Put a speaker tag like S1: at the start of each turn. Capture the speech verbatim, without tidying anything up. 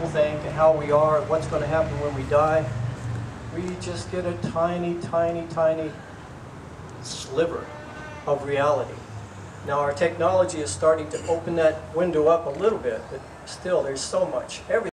S1: people think and how we are, what's going to happen when we die, we just get a tiny, tiny, tiny sliver of reality. Now our technology is starting to open that window up a little bit, but still there's so much. Everything